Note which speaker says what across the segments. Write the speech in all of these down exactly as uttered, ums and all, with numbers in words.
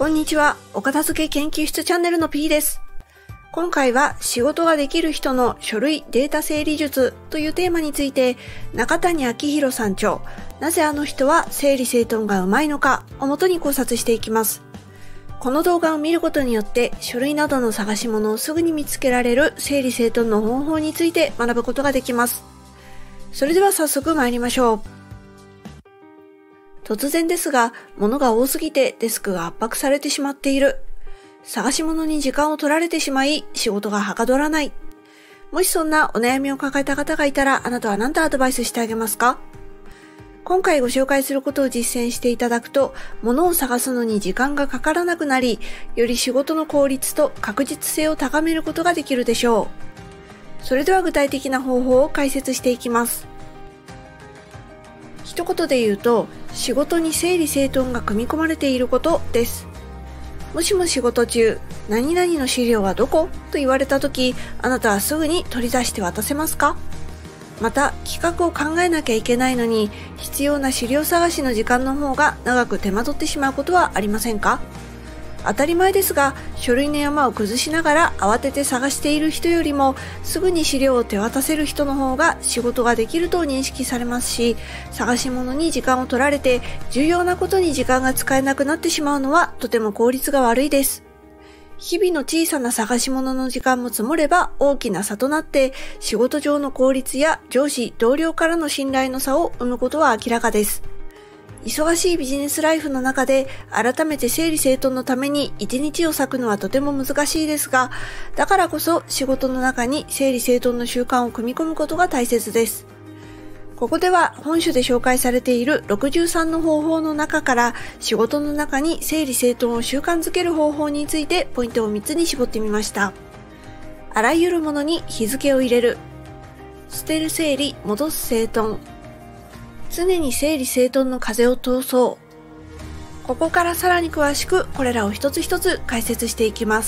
Speaker 1: こんにちは。お片付け研究室チャンネルの P です。今回は仕事ができる人の書類データ整理術というテーマについて、中谷明宏さん著、なぜあの人は整理整頓がうまいのかをもとに考察していきます。この動画を見ることによって書類などの探し物をすぐに見つけられる整理整頓の方法について学ぶことができます。それでは早速参りましょう。突然ですが、物が多すぎてデスクが圧迫されてしまっている。探し物に時間を取られてしまい、仕事がはかどらない。もしそんなお悩みを抱えた方がいたら、あなたは何とアドバイスしてあげますか？今回ご紹介することを実践していただくと、物を探すのに時間がかからなくなり、より仕事の効率と確実性を高めることができるでしょう。それでは具体的な方法を解説していきます。一言で言うと、仕事に整理整頓が組み込まれていることです。もしも仕事中、何々の資料はどこと言われたとき、あなたはすぐに取り出して渡せますか？また、企画を考えなきゃいけないのに、必要な資料探しの時間の方が長く手間取ってしまうことはありませんか？当たり前ですが、書類の山を崩しながら慌てて探している人よりも、すぐに資料を手渡せる人の方が仕事ができると認識されますし、探し物に時間を取られて重要なことに時間が使えなくなってしまうのはとても効率が悪いです。日々の小さな探し物の時間も積もれば大きな差となって、仕事上の効率や上司、同僚からの信頼の差を生むことは明らかです。忙しいビジネスライフの中で改めて整理整頓のために一日を割くのはとても難しいですが、だからこそ仕事の中に整理整頓の習慣を組み込むことが大切です。ここでは本書で紹介されているろくじゅうさんの方法の中から仕事の中に整理整頓を習慣づける方法についてポイントをみっつに絞ってみました。あらゆるものに日付を入れる。捨てる整理、戻す整頓。常に整理整頓の風を通そう。ここからさらに詳しくこれらを一つ一つ解説していきます。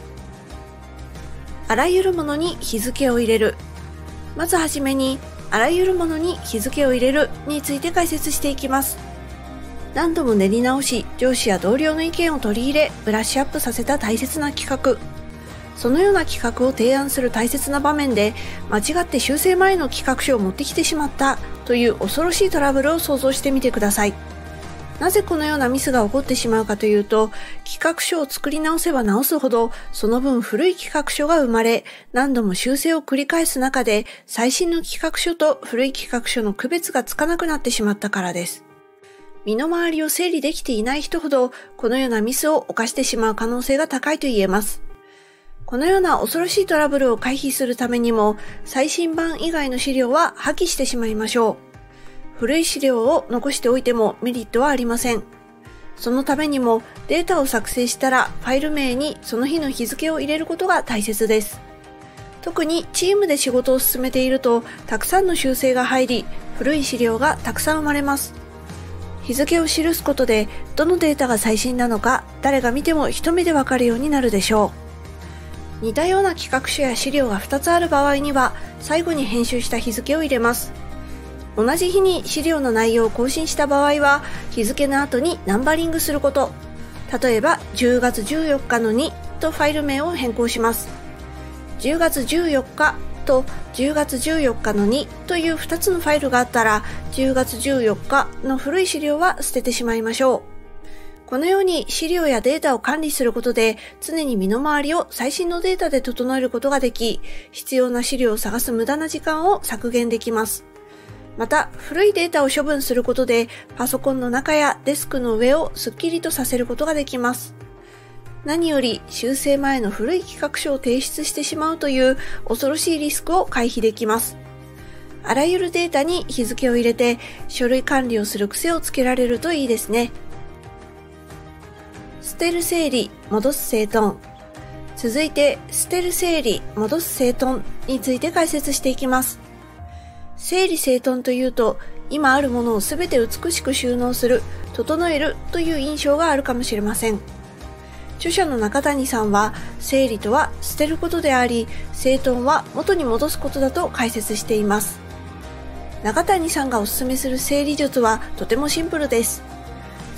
Speaker 1: あらゆるものに日付を入れる。まずはじめに、あらゆるものに日付を入れるについて解説していきます。何度も練り直し、上司や同僚の意見を取り入れ、ブラッシュアップさせた大切な企画。そのような企画を提案する大切な場面で、間違って修正前の企画書を持ってきてしまったという恐ろしいトラブルを想像してみてください。なぜこのようなミスが起こってしまうかというと、企画書を作り直せば直すほど、その分古い企画書が生まれ、何度も修正を繰り返す中で、最新の企画書と古い企画書の区別がつかなくなってしまったからです。身の回りを整理できていない人ほど、このようなミスを犯してしまう可能性が高いと言えます。このような恐ろしいトラブルを回避するためにも、最新版以外の資料は破棄してしまいましょう。古い資料を残しておいてもメリットはありません。そのためにもデータを作成したらファイル名にその日の日付を入れることが大切です。特にチームで仕事を進めていると、たくさんの修正が入り、古い資料がたくさん生まれます。日付を記すことで、どのデータが最新なのか、誰が見ても一目でわかるようになるでしょう。似たような企画書や資料がふたつある場合には、最後に編集した日付を入れます。同じ日に資料の内容を更新した場合は、日付の後にナンバリングすること。例えば、じゅうがつじゅうよっかのにとファイル名を変更します。じゅうがつじゅうよっかとじゅうがつじゅうよっかのにというふたつのファイルがあったら、じゅうがつじゅうよっかの古い資料は捨ててしまいましょう。このように資料やデータを管理することで、常に身の回りを最新のデータで整えることができ、必要な資料を探す無駄な時間を削減できます。また、古いデータを処分することで、パソコンの中やデスクの上をスッキリとさせることができます。何より、修正前の古い企画書を提出してしまうという恐ろしいリスクを回避できます。あらゆるデータに日付を入れて、書類管理をする癖をつけられるといいですね。捨てる整理、戻す整頓。続いて、捨てる整理、戻す整頓について解説していきます。整理整頓というと、今あるものをすべて美しく収納する、整えるという印象があるかもしれません。著者の中谷さんは、整理とは捨てることであり、整頓は元に戻すことだと解説しています。中谷さんがおすすめする整理術はとてもシンプルです。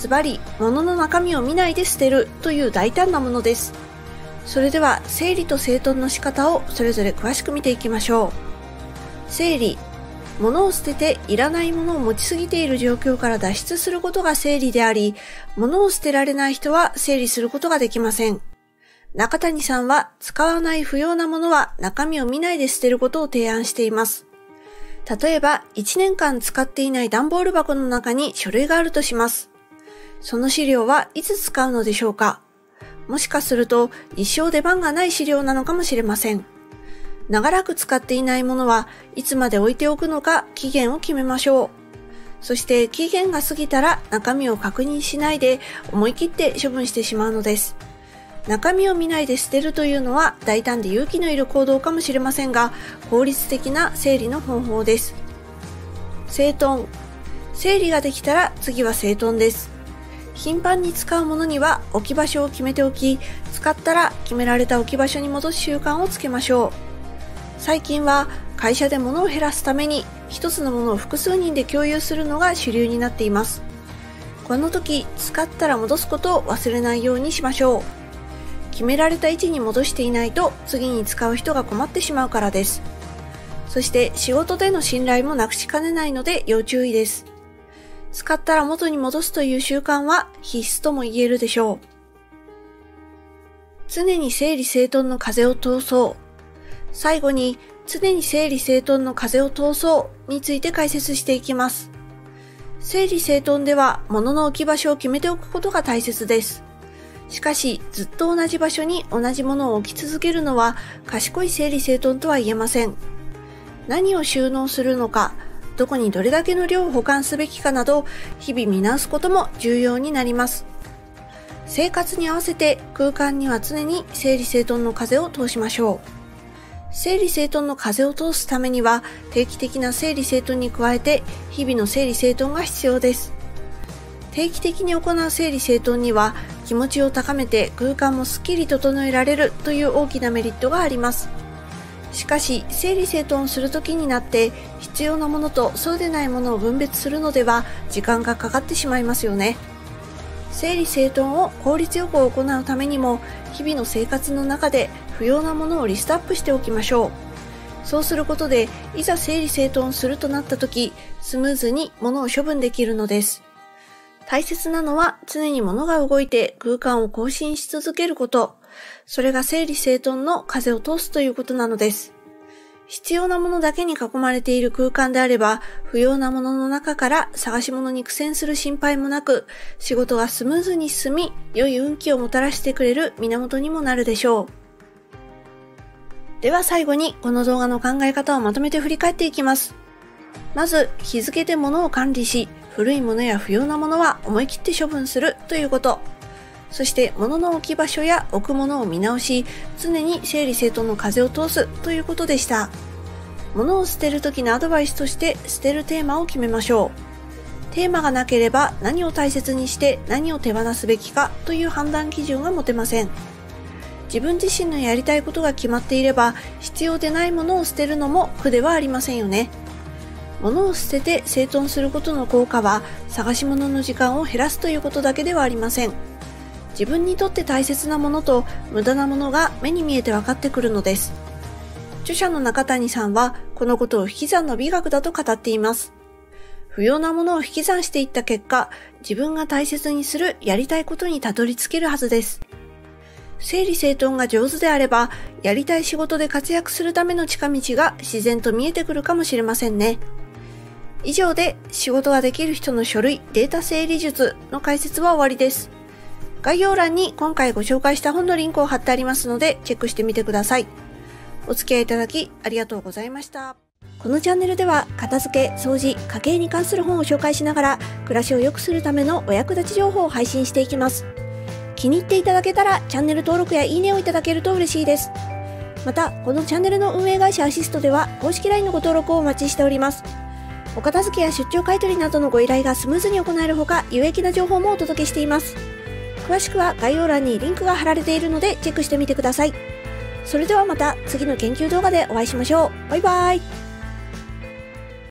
Speaker 1: ズバリ、物の中身を見ないで捨てるという大胆なものです。それでは、整理と整頓の仕方をそれぞれ詳しく見ていきましょう。整理。物を捨てていらないものを持ちすぎている状況から脱出することが整理であり、物を捨てられない人は整理することができません。中谷さんは使わない不要なものは中身を見ないで捨てることを提案しています。例えば、いちねんかん使っていない段ボール箱の中に書類があるとします。その資料はいつ使うのでしょうか？もしかすると一生出番がない資料なのかもしれません。長らく使っていないものはいつまで置いておくのか期限を決めましょう。そして期限が過ぎたら中身を確認しないで思い切って処分してしまうのです。中身を見ないで捨てるというのは大胆で勇気のいる行動かもしれませんが、効率的な整理の方法です。整頓。整理ができたら次は整頓です。頻繁に使うものには置き場所を決めておき、使ったら決められた置き場所に戻す習慣をつけましょう。最近は会社で物を減らすために一つのものを複数人で共有するのが主流になっています。この時、使ったら戻すことを忘れないようにしましょう。決められた位置に戻していないと次に使う人が困ってしまうからです。そして仕事での信頼もなくしかねないので要注意です。使ったら元に戻すという習慣は必須とも言えるでしょう。常に整理整頓の風を通そう。最後に、常に整理整頓の風を通そうについて解説していきます。整理整頓では物の置き場所を決めておくことが大切です。しかし、ずっと同じ場所に同じものを置き続けるのは賢い整理整頓とは言えません。何を収納するのか、どこにどれだけの量を保管すべきかなど、日々見直すことも重要になります。生活に合わせて空間には常に整理整頓の風を通しましょう。整理整頓の風を通すためには、定期的な整理整頓に加えて、日々の整理整頓が必要です。定期的に行う整理整頓には、気持ちを高めて空間もすっきり整えられるという大きなメリットがあります。しかし、整理整頓するときになって、必要なものとそうでないものを分別するのでは、時間がかかってしまいますよね。整理整頓を効率よく行うためにも、日々の生活の中で不要なものをリストアップしておきましょう。そうすることで、いざ整理整頓するとなったとき、スムーズに物を処分できるのです。大切なのは常に物が動いて空間を更新し続けること。それが整理整頓の風を通すということなのです。必要なものだけに囲まれている空間であれば、不要なものの中から探し物に苦戦する心配もなく、仕事がスムーズに進み、良い運気をもたらしてくれる源にもなるでしょう。では最後にこの動画の考え方をまとめて振り返っていきます。まず、日付で物を管理し、古いものや不要なものは思い切って処分するということ。そして物の置き場所や置くものを見直し、常に整理整頓の風を通すということでした。物を捨てる時のアドバイスとして捨てるテーマを決めましょう。テーマがなければ何を大切にして何を手放すべきかという判断基準が持てません。自分自身のやりたいことが決まっていれば必要でないものを捨てるのも苦ではありませんよね。物を捨てて整頓することの効果は探し物の時間を減らすということだけではありません。自分にとって大切なものと無駄なものが目に見えて分かってくるのです。著者の中谷さんはこのことを引き算の美学だと語っています。不要なものを引き算していった結果、自分が大切にするやりたいことにたどり着けるはずです。整理整頓が上手であれば、やりたい仕事で活躍するための近道が自然と見えてくるかもしれませんね。以上で仕事ができる人の書類データ整理術の解説は終わりです。概要欄に今回ご紹介した本のリンクを貼ってありますのでチェックしてみてください。お付き合いいただきありがとうございました。このチャンネルでは片付け、掃除、家計に関する本を紹介しながら暮らしを良くするためのお役立ち情報を配信していきます。気に入っていただけたらチャンネル登録やいいねをいただけると嬉しいです。また、このチャンネルの運営会社アシストでは公式 ライン のご登録をお待ちしております。お片付けや出張買取などのご依頼がスムーズに行えるほか、有益な情報もお届けしています。詳しくは概要欄にリンクが貼られているのでチェックしてみてください。それではまた次の研究動画でお会いしましょう。バイバイ。